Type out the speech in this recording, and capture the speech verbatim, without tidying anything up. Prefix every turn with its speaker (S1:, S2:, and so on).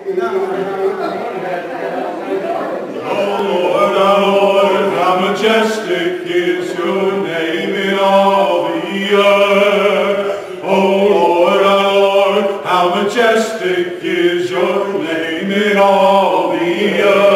S1: Lord, our Lord, how majestic is your name in all the earth. Oh Lord, our Lord, how majestic is your name in all the earth.